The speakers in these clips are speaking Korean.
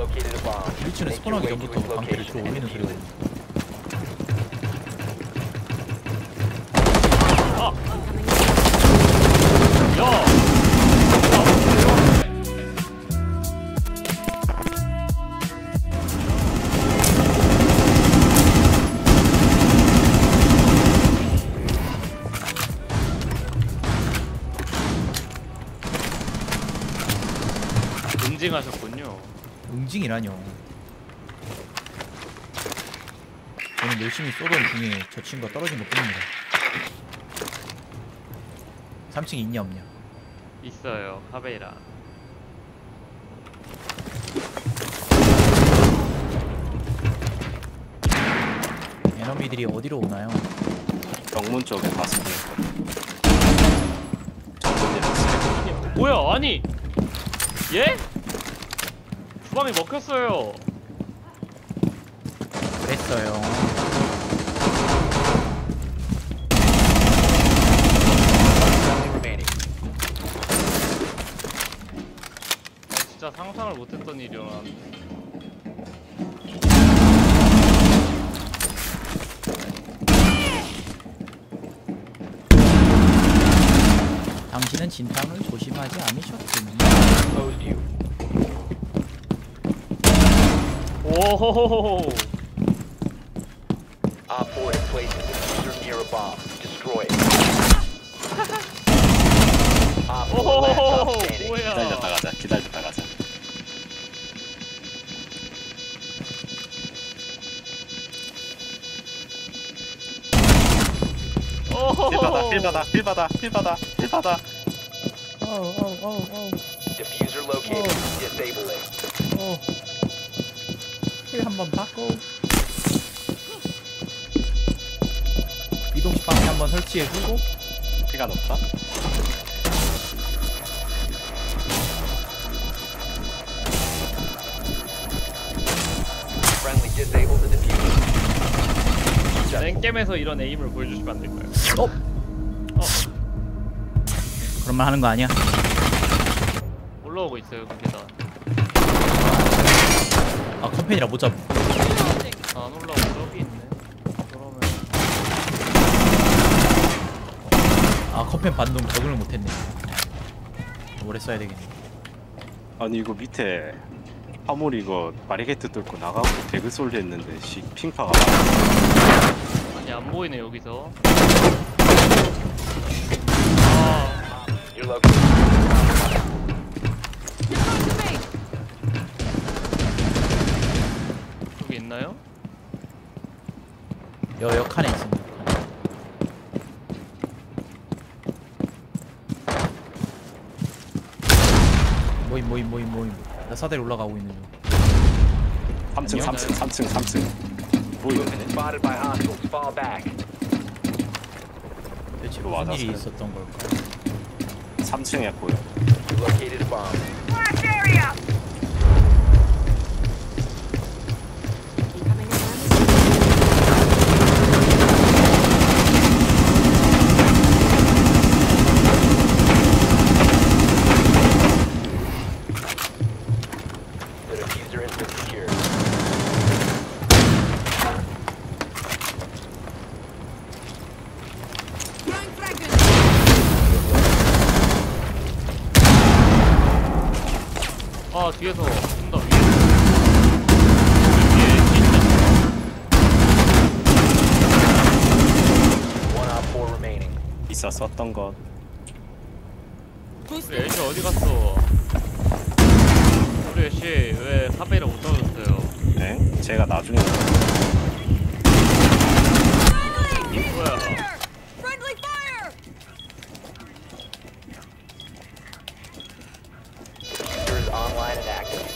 located a bomb. 1층에 스폰하기 전부터 방패를 들어 올리는 소리가 있네. 응징하셨군요. 응징이라뇨. 저는 열심히 쏘던 중에 저 친구가 떨어진 것 뿐입니다. 3층 있냐 없냐? 있어요. 카베이라. 에너미들이 어디로 오나요? 정문 쪽에 가서 뭐야? 아니 예? 주방이 먹혔어요. 그랬어요. 진짜 상상을 못했던 일이 일어났는데. 당신은 진탕을 조심하지 않으셨군요. 오호호호. Op 4 has placed a diffuser near a bomb. Destroy it. Op 4 last 오호호호. op standing. 뭐야? 기다렸다 가자. 기다렸다 가자. 오호호호. 필 받아. Diffuser located. Disable it. 힐 한번 받고 이동식 방패 한번 설치해주고. 피가 높다. Friendly disable the diffuser. 랭겜에서 이런 에임을 보여주시면 안 될까요? 그런 말 하는 거 아니야? 올라오고 있어요 그 계단. 아 컴팬이라 못 잡. 안 올라오고 저기 있네. 그러면 아 컴팬 반동 적응을 못했네. 오래 써야 되겠네. 아니 이거 밑에 화물 이거 바리게이트 뚫고 나가고 배그 솔드 했는데 핑파가 아니 안 보이네 여기서. You're located. 여기 있나요? 여 칸에 있습니다. 모임. 나 사대로 올라가고 있는 중. 3층 보이네. Spotted by hostiles. Fall back. 대체 이거 무슨 일이 맞았어요. 있었던 걸까? 3층에 보여. You located a bomb. Blast area! The diffuser has been secured. Throwing fragments! 아 뒤에서 쏜다 위에. One op 4 remaining. 있었었던 것. 우리 애쉬 어디 갔어? 우리 애쉬 왜 카베이라 못 떨어졌어요? 네? 제가 나중에 뭐야? Friendly fire! Diffuser is online and active.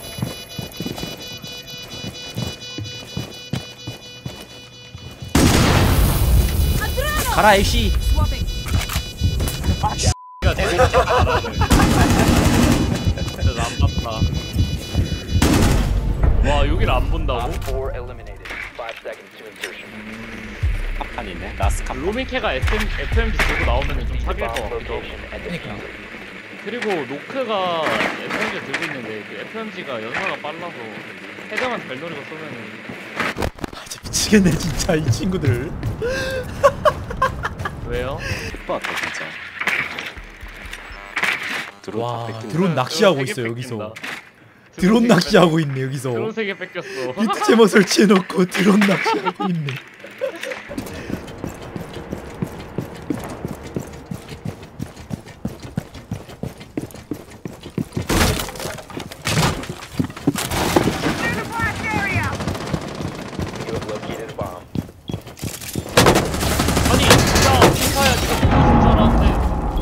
가라 애쉬. Swapping. 가 제일 잘하네. 진짜 안 봤다. 와 여기를 안 본다고? Op 4 eliminated. 5 seconds to insertion. 칸이네. 라스 칸. 로미케가 FMG 들고 나오면 좀 사귈 것 Bomb 같기도 하고. location and 그러니까 diffuser. 그리고 노크가 FMG 들고 있는데 그 표현지가 연사가 빨라서 헤드만 잘 노리고 쏘면은 아, 진짜 미치겠네 진짜 이 친구들. 왜요? 봤다 진짜. 드론 와 다 뺏긴 드론 낚시하고 드론 있어 세개 여기서. 뺏긴다. 드론 낚시하고 있네 여기서. 드론 3개 뺏겼어. 뮤트 제모 설치해놓고 드론 낚시하고 있네. Clear the blast area! You have located a bomb. 아니 진짜 핑카야 니가 핑카 줄 알았는데.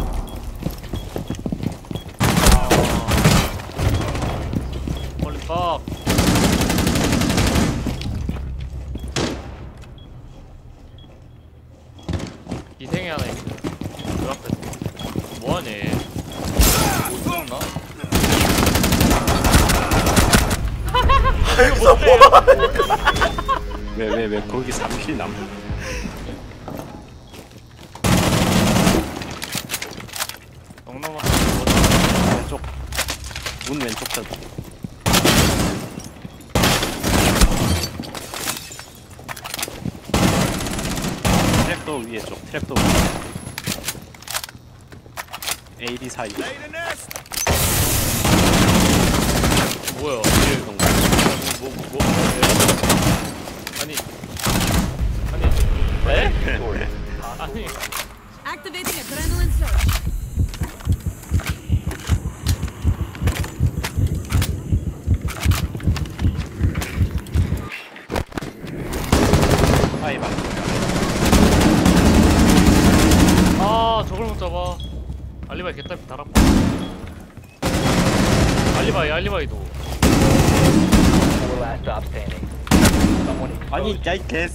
멀리 빡. 기생이 하나 있어. 그 앞에 뭐하니? 못 죽나? 여기서 왜왜 거기 3킬 남. 넉넉한 왼쪽 문 왼쪽 편. 트랩도 위에 쪽. 트랩도 위에. AD 사이. 뭐야? 뭐? 아니 네? Sorted. 아니 Activating adrenaline surge. 아이바. 아 저걸 못 잡아. 알리바이 개딸 달아. 알리바이도. 4 last stop standing. Someone 아니 exposed. 야이 개.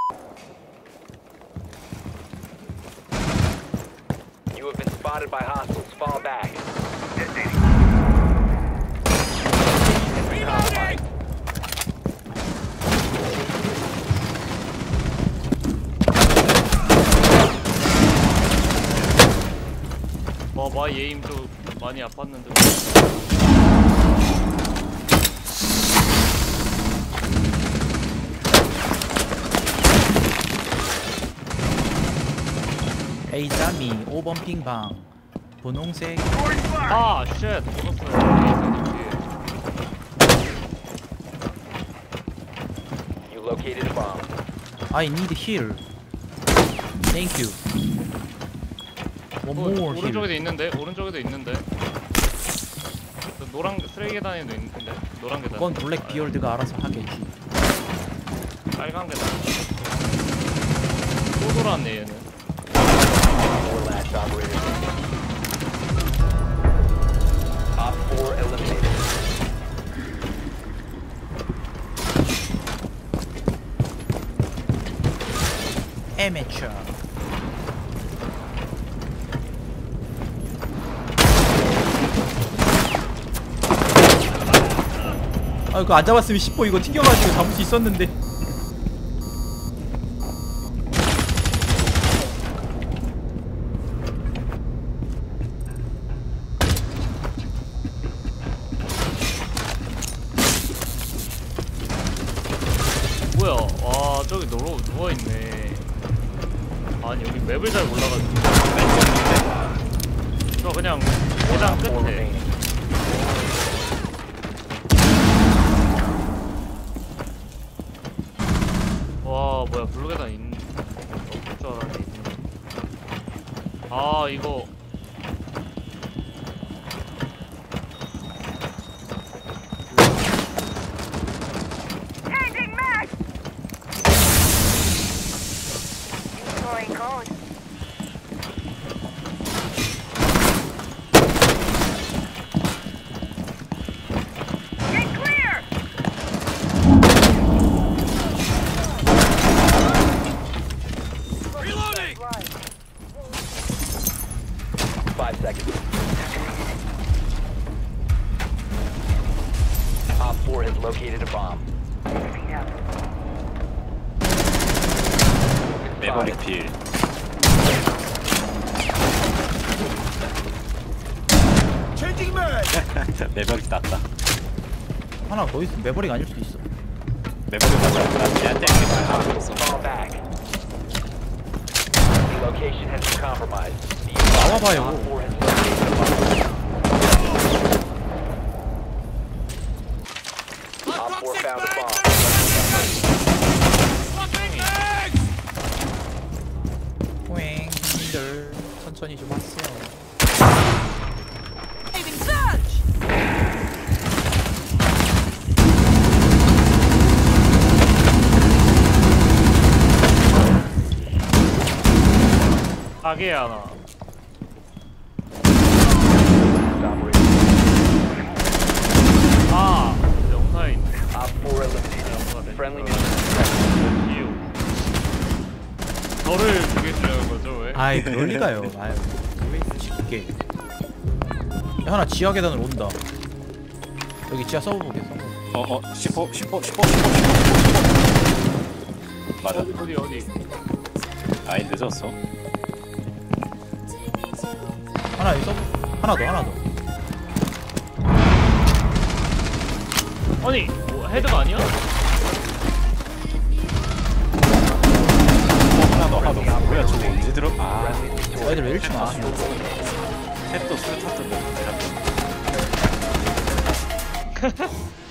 You have been spotted by hostiles. Fall back. Compromised. 봐봐 얘 힘도 많이 아팠는데. 에이자미 5번 핑방 분홍색. 아 쉣. 죽었어요. You located a bomb. I need heal. Thank you. One more 오른쪽에도 heal. 있는데. 그 노란 쓰레기 계단에도 있는데. 노란 계단. 그건 블랙 비올드가 알아서 하겠지. 빨간 계단. 또 돌아왔네 얘는. 4 last operators. Op 4 eliminated. Amateur. 아 이거 안 잡았으면 10호 이거 튕겨가지고 잡을 수 있었는데. 뭐야? 와 저기 누워있네. 아니 여기 맵을 잘 몰라가지고. 저 그냥 계단 4 끝에. remaining. 와 뭐야 블루 계단 있는. 없을 줄 알았는데 있네. 아 이거. Changing mag! Deploying code. Get clear! Reloading! 5 seconds. Op 4 has located a bomb. 매버릭 필. 매버릭 땄다. 하나 더 있으면 매버릭 아닐 수도 있어. 매버리 맞아. 나 쟤한테 Fall back. The location has been compromised. The 나와봐요. Op 4 has located the bomb. Op 4 found a bomb. 꼬잉 님들 천천히 좀 하세요. Saving surge! 가게 하나. 아, 영사에 있네. Op 4 eliminated. Friendly mission. 저를 죽이시려는 거죠 왜? 아이 그럴 리가요. 아유 왜 쉽게. 야, 하나 지하 계단으로 온다. 여기 지하 서브 보게 서브. 10호 맞아. 어디? 아이 늦었어. 하나 여기 서브. 하나 더. 아니, 뭐, 헤드가 아니야? 하나 더. 뭐야 저거 언제 들어? 아 애들 왜 이렇게 많아? 햇도 술 탔던데.